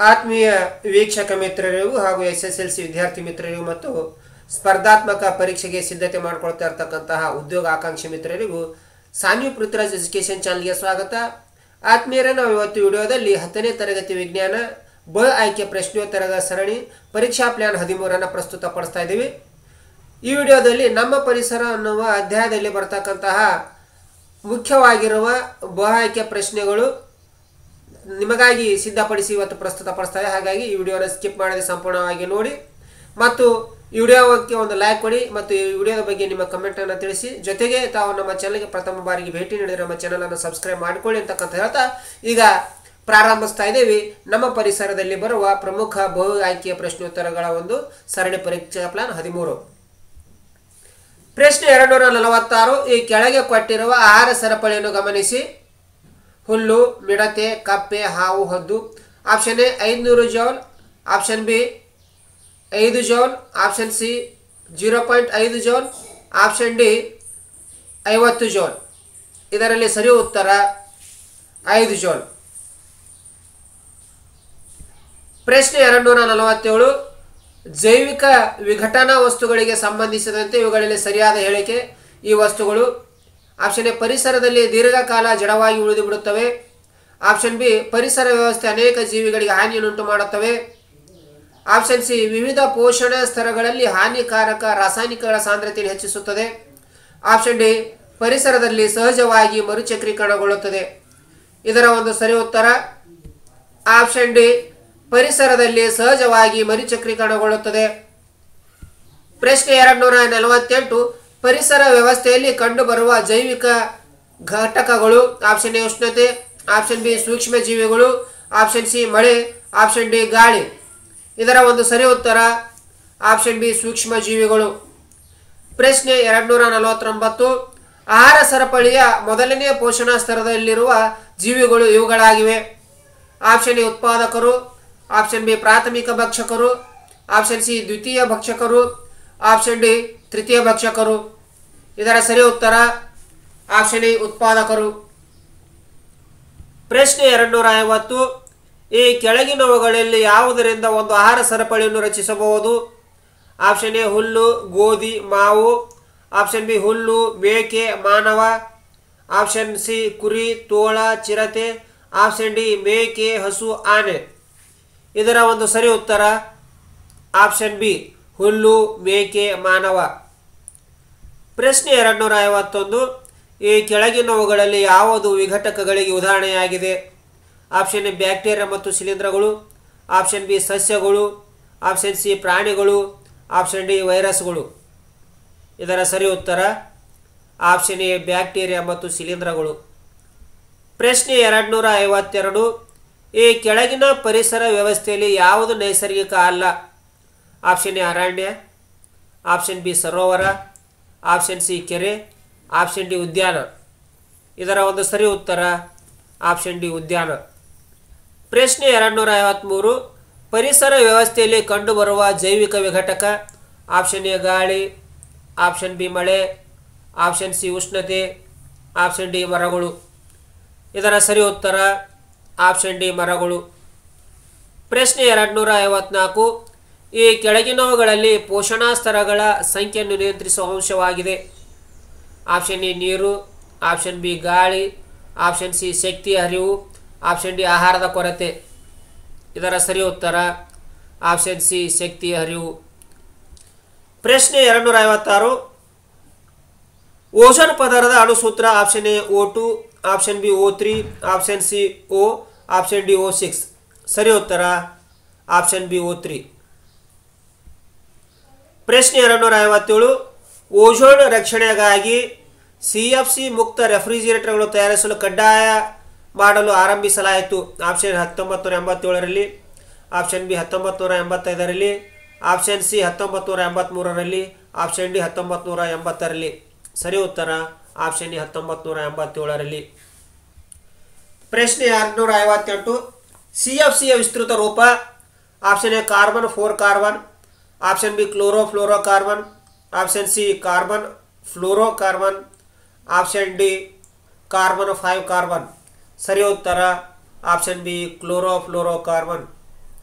ಆತ್ಮೀಯ ವೀಕ್ಷಕ ಮಿತ್ರರಿಗೂ ಹಾಗೂ SSLC ವಿದ್ಯಾರ್ಥಿ ಮಿತ್ರರಿಗೂ ಮತ್ತು ಸ್ಪರ್ಧಾತ್ಮಕ ಪರೀಕ್ಷೆಗೆ ಸಿದ್ಧತೆ ಮಾಡಿಕೊಳ್ಳುತ್ತಾ ಇರತಕ್ಕಂತಹ ಉದ್ಯೋಗ ಆಕಾಂಕ್ಷಿ ಮಿತ್ರರಿಗೂ ಸಾನ್ವಿ ಪೃಥ್ವಿರಾಜ್ ಎಜುಕೇಶನ್ ಚಾನಲ್ಗೆ ಸ್ವಾಗತ. ಆತ್ಮೀಯರೇ, ನಾವು ಇವತ್ತು ವಿಡಿಯೋದಲ್ಲಿ 10ನೇ ತರಗತಿ ವಿಜ್ಞಾನ ಬ ಆಯ್ಕೆ ಪ್ರಶ್ನೋತ್ತರಗಳ ಸರಣಿ ಪರೀಕ್ಷಾ ಪ್ಲಾನ್ 13 ಪ್ರಸ್ತುತಪಡಿಸ್ತಾ ಇದ್ದೀವಿ. ಈ ವಿಡಿಯೋದಲ್ಲಿ ನಮ್ಮ ಪರಿಸರ ಅನ್ನುವ ಅಧ್ಯಾಯದಲ್ಲಿ ಬರತಕ್ಕಂತಹ ಮುಖ್ಯವಾಗಿರುವ ಬ ಆಯ್ಕೆ ಪ್ರಶ್ನೆಗಳು ನಿಮಗಾಗಿ ಸಿದ್ಧಪಡಿಸಿ ಇವತ್ತು ಪ್ರಸ್ತುತಪಡಿಸ್ತಾರೆ. ಹಾಗಾಗಿ ಈ ವಿಡಿಯೋನ ಸ್ಕಿಪ್ ಮಾಡದೆ ಸಂಪೂರ್ಣವಾಗಿ ನೋಡಿ ಮತ್ತು ಈ ವಿಡಿಯೋಕ್ಕೆ ಒಂದು ಲೈಕ್ ಕೊಡಿ ಮತ್ತು ಈ ವಿಡಿಯೋದ ಬಗ್ಗೆ ನಿಮ್ಮ ಕಮೆಂಟನ್ನು ತಿಳಿಸಿ. ಜೊತೆಗೆ ತಾವು ನಮ್ಮ ಚಾನಲ್ಗೆ ಪ್ರಥಮ ಬಾರಿಗೆ ಭೇಟಿ ನೀಡಿದರೆ ನಮ್ಮ ಚಾನಲನ್ನು ಸಬ್ಸ್ಕ್ರೈಬ್ ಮಾಡಿಕೊಳ್ಳಿ ಅಂತಕ್ಕಂತ ಹೇಳ್ತಾ ಈಗ ಪ್ರಾರಂಭಿಸ್ತಾ ಇದ್ದೇವೆ. ನಮ್ಮ ಪರಿಸರದಲ್ಲಿ ಬರುವ ಪ್ರಮುಖ ಬಹು ಆಯ್ಕೆಯ ಪ್ರಶ್ನೋತ್ತರಗಳ ಒಂದು ಸರಣಿ ಪರೀಕ್ಷಾ ಪ್ಲಾನ್ 13. ಪ್ರಶ್ನೆ 246. ಈ ಕೆಳಗೆ ಕೊಟ್ಟಿರುವ ಆಹಾರ ಸರಪಳಿಯನ್ನು ಗಮನಿಸಿ. ಹುಲ್ಲು, ಮಿಡತೆ, ಕಪ್ಪೆ, ಹಾವು, ಹದ್ದು. Option A 500 joule, option B 5 joule, option C 0.5 joule, option D 50 joule. ಇದರಲ್ಲಿ ಸರಿ ಉತ್ತರ 5 ಜೌಲ್. ಪ್ರಶ್ನೆ 247. ಜೈವಿಕ ವಿಘಟನಾ ವಸ್ತುಗಳಿಗೆ ಸಂಬಂಧಿಸಿದಂತೆ ಇವುಗಳಲ್ಲಿ ಸರಿಯಾದ ಹೇಳಿಕೆ. ಈ ವಸ್ತುಗಳು ಆಪ್ಷನ್ ಎ ಪರಿಸರದಲ್ಲಿ ದೀರ್ಘಕಾಲ ಜಡವಾಗಿ ಉಳಿದು ಬಿಡುತ್ತವೆ, ಆಪ್ಷನ್ ಬಿ ಪರಿಸರ ವ್ಯವಸ್ಥೆ ಅನೇಕ ಜೀವಿಗಳಿಗೆ ಹಾನಿಯನ್ನುಂಟು ಮಾಡುತ್ತವೆ, ಆಪ್ಷನ್ ಸಿ ವಿವಿಧ ಪೋಷಣ ಸ್ತರಗಳಲ್ಲಿ ಹಾನಿಕಾರಕ ರಾಸಾಯನಿಕಗಳ ಸಾಂದ್ರತೆಯನ್ನು ಹೆಚ್ಚಿಸುತ್ತದೆ, ಆಪ್ಷನ್ ಡಿ ಪರಿಸರದಲ್ಲಿ ಸಹಜವಾಗಿ ಮರುಚಕ್ರೀಕರಣಗೊಳ್ಳುತ್ತದೆ. ಇದರ ಒಂದು ಸರಿ ಉತ್ತರ ಆಪ್ಷನ್ ಡಿ ಪರಿಸರದಲ್ಲಿ ಸಹಜವಾಗಿ ಮರುಚಕ್ರೀಕರಣಗೊಳ್ಳುತ್ತದೆ. ಪ್ರಶ್ನೆ 248. ಪರಿಸರ ವ್ಯವಸ್ಥೆಯಲ್ಲಿ ಕಂಡುಬರುವ ಜೈವಿಕ ಘಟಕಗಳು. ಆಪ್ಷನ್ ಎ ಉಷ್ಣತೆ, ಆಪ್ಷನ್ ಬಿ ಸೂಕ್ಷ್ಮ ಜೀವಿಗಳು, ಆಪ್ಷನ್ ಸಿ ಮಳೆ, ಆಪ್ಷನ್ ಡಿ ಗಾಳಿ. ಇದರ ಒಂದು ಸರಿ ಉತ್ತರ ಆಪ್ಷನ್ ಬಿ ಸೂಕ್ಷ್ಮ ಜೀವಿಗಳು. ಪ್ರಶ್ನೆ 249. ಆಹಾರ ಸರಪಳಿಯ ಮೊದಲನೆಯ ಪೋಷಣಾ ಸ್ತರದಲ್ಲಿರುವ ಜೀವಿಗಳು ಇವುಗಳಾಗಿವೆ. ಆಪ್ಷನ್ ಎ ಉತ್ಪಾದಕರು, ಆಪ್ಷನ್ ಬಿ ಪ್ರಾಥಮಿಕ ಭಕ್ಷಕರು, ಆಪ್ಷನ್ ಸಿ ದ್ವಿತೀಯ ಭಕ್ಷಕರು, ಆಪ್ಷನ್ ಡಿ ತೃತೀಯ ಭಕ್ಷಕರು. ಇದರ ಸರಿ ಉತ್ತರ ಆಪ್ಷನ್ ಎ ಉತ್ಪಾದಕರು. ಪ್ರಶ್ನೆ 250. ಈ ಕೆಳಗಿನವುಗಳಲ್ಲಿ ಯಾವುದರಿಂದ ಒಂದು ಆಹಾರ ಸರಪಳಿಯನ್ನು ರಚಿಸಬಹುದು. ಆಪ್ಷನ್ ಎ ಹುಲ್ಲು, ಗೋಧಿ, ಮಾವು, ಆಪ್ಷನ್ ಬಿ ಹುಲ್ಲು, ಮೇಕೆ, ಮಾನವ, ಆಪ್ಷನ್ ಸಿ ಕುರಿ, ತೋಳ, ಚಿರತೆ, ಆಪ್ಷನ್ ಡಿ ಮೇಕೆ, ಹಸು, ಆನೆ. ಇದರ ಒಂದು ಸರಿ ಉತ್ತರ ಆಪ್ಷನ್ ಬಿ ಹುಲ್ಲು, ಮೇಕೆ, ಮಾನವ. ಪ್ರಶ್ನೆ 251. ಈ ಕೆಳಗಿನವುಗಳಲ್ಲಿ ಯಾವುದು ವಿಘಟಕಗಳಿಗೆ ಉದಾಹರಣೆಯಾಗಿದೆ. ಆಪ್ಷನ್ ಎ ಬ್ಯಾಕ್ಟೀರಿಯಾ ಮತ್ತು ಶಿಲೀಂಧ್ರಗಳು, ಆಪ್ಷನ್ ಬಿ ಸಸ್ಯಗಳು, ಆಪ್ಷನ್ ಸಿ ಪ್ರಾಣಿಗಳು, ಆಪ್ಷನ್ ಡಿ ವೈರಸ್ಗಳು. ಇದರ ಸರಿ ಉತ್ತರ ಆಪ್ಷನ್ ಎ ಬ್ಯಾಕ್ಟೀರಿಯಾ ಮತ್ತು ಶಿಲೀಂಧ್ರಗಳು. ಪ್ರಶ್ನೆ 252. ಈ ಕೆಳಗಿನ ಪರಿಸರ ವ್ಯವಸ್ಥೆಯಲ್ಲಿ ಯಾವುದು ನೈಸರ್ಗಿಕ ಅಲ್ಲ. ಆಪ್ಷನ್ ಎ ಅರಣ್ಯ, ಆಪ್ಷನ್ ಬಿ ಸರೋವರ, ಆಪ್ಷನ್ ಸಿ ಕೆರೆ, ಆಪ್ಷನ್ ಡಿ ಉದ್ಯಾನ. ಇದರ ಒಂದು ಸರಿ ಉತ್ತರ ಆಪ್ಷನ್ ಡಿ ಉದ್ಯಾನ. ಪ್ರಶ್ನೆ 253. ಪರಿಸರ ವ್ಯವಸ್ಥೆಯಲ್ಲಿ ಕಂಡುಬರುವ ಜೈವಿಕ ವಿಘಟಕ. ಆಪ್ಷನ್ ಎ ಗಾಳಿ, ಆಪ್ಷನ್ ಬಿ ಮಳೆ, ಆಪ್ಷನ್ ಸಿ ಉಷ್ಣತೆ, ಆಪ್ಷನ್ ಡಿ ಮರಗಳು. ಇದರ ಸರಿ ಉತ್ತರ ಆಪ್ಷನ್ ಡಿ ಮರಗಳು. ಪ್ರಶ್ನೆ 254. ಈ ಕೆಳಗಿನವುಗಳಲ್ಲಿ ಪೋಷಣಾ ಸ್ತರಗಳ ಸಂಖ್ಯೆಯನ್ನು ನಿಯಂತ್ರಿಸುವ ಅಂಶವಾಗಿದೆ. ಆಪ್ಷನ್ ಎ ನೀರು, ಆಪ್ಷನ್ ಬಿ ಗಾಳಿ, ಆಪ್ಷನ್ ಸಿ ಶಕ್ತಿಯ ಹರಿವು, ಆಪ್ಷನ್ ಡಿ ಆಹಾರದ ಕೊರತೆ. ಇದರ ಸರಿ ಉತ್ತರ ಆಪ್ಷನ್ ಸಿ ಶಕ್ತಿಯ ಹರಿವು. ಪ್ರಶ್ನೆ 256. ಓಜೋನ್ ಪದರದ ಅಣುಸೂತ್ರ. Option A O2, option B O3, option C O, option D O6. ಸರಿ ಉತ್ತರ ಆಪ್ಷನ್ ಬಿ O3. ಪ್ರಶ್ನೆ 257. ಓಜೋನ್ ರಕ್ಷಣೆಗಾಗಿ CFC ಮುಕ್ತ ರೆಫ್ರಿಜಿರೇಟರ್ಗಳು ತಯಾರಿಸಲು ಕಡ್ಡಾಯ ಮಾಡಲು ಆರಂಭಿಸಲಾಯಿತು. ಆಪ್ಷನ್ 1987ರಲ್ಲಿ, ಆಪ್ಷನ್ ಬಿ 1985ರಲ್ಲಿ, ಆಪ್ಷನ್ ಸಿ 1983ರಲ್ಲಿ, ಆಪ್ಷನ್ ಡಿ 1980ರಲ್ಲಿ. ಸರಿ ಉತ್ತರ ಆಪ್ಷನ್ ಡಿ 1987ರಲ್ಲಿ. ಪ್ರಶ್ನೆ 258. CFCಯ ವಿಸ್ತೃತ ರೂಪ. Option A carbon 4 carbon, option B chlorofluorocarbon, option C carbon fluorocarbon, option D carbon 5 carbon. ಸರಿ ಉತ್ತರ ಆಪ್ಷನ್ ಬಿ ಕ್ಲೋರೋಫ್ಲೋರೋಕಾರ್ಬನ್.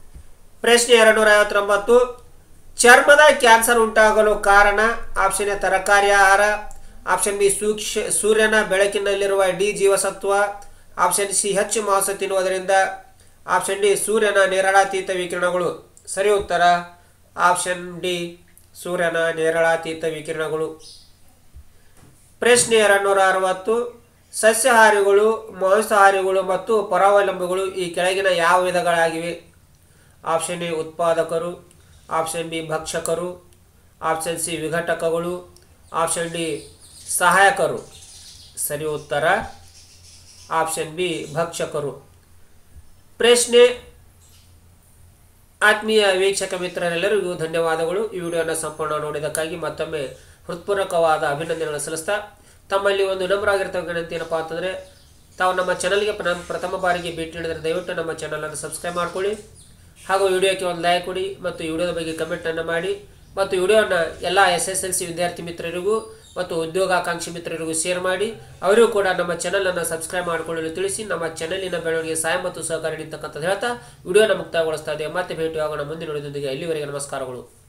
ಪ್ರಶ್ನೆ 259 ಚರ್ಮದ ಕ್ಯಾನ್ಸರ್ ಉಂಟಾಗಲು ಕಾರಣ ಆಪ್ಷನ್ ಎ ತರಕಾರಿ ಆಹಾರ, ಆಪ್ಷನ್ ಬಿ ಸೂರ್ಯನ ಬೆಳಕಿನಲ್ಲಿರುವ ಡಿ ಜೀವಸತ್ವ, ಆಪ್ಷನ್ ಸಿ ಹೆಚ್ಚು ಮಾಂಸ ತಿನ್ನುವುದರಿಂದ, ಆಪ್ಷನ್ ಡಿ ಸೂರ್ಯನ ನೇರಳಾತೀತ ವಿಕಿರಣಗಳು. ಸರಿ ಉತ್ತರ ಆಪ್ಷನ್ ಡಿ ಸೂರ್ಯನ ನೇರಳಾತೀತ ವಿಕಿರಣಗಳು. ಪ್ರಶ್ನೆ 260 ಸಸ್ಯಾಹಾರಿಗಳು, ಮಾಂಸಾಹಾರಿಗಳು ಮತ್ತು ಪರಾವಲಂಬಿಗಳು ಈ ಕೆಳಗಿನ ಯಾವ ವಿಧಗಳಾಗಿವೆ? ಆಪ್ಷನ್ ಎ ಉತ್ಪಾದಕರು, ಆಪ್ಷನ್ ಬಿ ಭಕ್ಷಕರು, ಆಪ್ಷನ್ ಸಿ ವಿಘಟಕಗಳು, ಆಪ್ಷನ್ ಡಿ ಸಹಾಯಕರು. ಸರಿ ಉತ್ತರ ಆಪ್ಷನ್ ಬಿ ಭಕ್ಷಕರು. ಪ್ರಶ್ನೆ ಆತ್ಮೀಯ ವೀಕ್ಷಕ ಮಿತ್ರರೆಲ್ಲರಿಗೂ ಧನ್ಯವಾದಗಳು. ಈ ವಿಡಿಯೋನ ಸಂಪೂರ್ಣ ನೋಡಿದ್ದಕ್ಕಾಗಿ ಮತ್ತೊಮ್ಮೆ ಹೃತ್ಪೂರ್ವಕವಾದ ಅಭಿನಂದನೆಗಳನ್ನು ಸಲ್ಲಿಸ್ತಾ ತಮ್ಮಲ್ಲಿ ಒಂದು ವಿನಮ್ರವಾಗಿರ್ತಕ್ಕ ವಿನಂತಿ ಏನಪ್ಪ ಅಂತಂದರೆ ತಾವು ನಮ್ಮ ಚಾನಲ್ಗೆ ಪ್ರಥಮ ಬಾರಿಗೆ ಭೇಟಿ ನೀಡಿದರೆ ದಯವಿಟ್ಟು ನಮ್ಮ ಚಾನಲನ್ನು ಸಬ್ಸ್ಕ್ರೈಬ್ ಮಾಡ್ಕೊಳ್ಳಿ, ಹಾಗೂ ವಿಡಿಯೋಕ್ಕೆ ಒಂದು ಲೈಕ್ ಕೊಡಿ ಮತ್ತು ವಿಡಿಯೋದ ಬಗ್ಗೆ ಕಮೆಂಟನ್ನು ಮಾಡಿ ಮತ್ತು ವಿಡಿಯೋನ ಎಲ್ಲ SSLC ವಿದ್ಯಾರ್ಥಿ ಮಿತ್ರರಿಗೂ ಮತ್ತು ಉದ್ಯೋಗಾಕಾಂಕ್ಷಿ ಮಿತ್ರರಿಗೂ ಶೇರ್ ಮಾಡಿ ಅವರಿಗೂ ಕೂಡ ನಮ್ಮ ಚಾನಲನ್ನು ಸಬ್ಸ್ಕ್ರೈಬ್ ಮಾಡಿಕೊಳ್ಳಲು ತಿಳಿಸಿ ನಮ್ಮ ಚಾನಲಿನ ಬೆಳವಣಿಗೆ ಸಹಾಯ ಮತ್ತು ಸಹಕಾರ ನೀಡತಕ್ಕಂಥದ್ದು ಹೇಳ್ತಾ ವಿಡಿಯೋನ ಮುಕ್ತಾಯಗೊಳಿಸ್ತಾ ಇದ್ದೇವೆ. ಮತ್ತೆ ಭೇಟಿಯಾಗೋಣ ಮುಂದಿನ ವಿಡಿಯೋದೊಂದಿಗೆ. ಇಲ್ಲಿವರೆಗೆ ನಮಸ್ಕಾರಗಳು.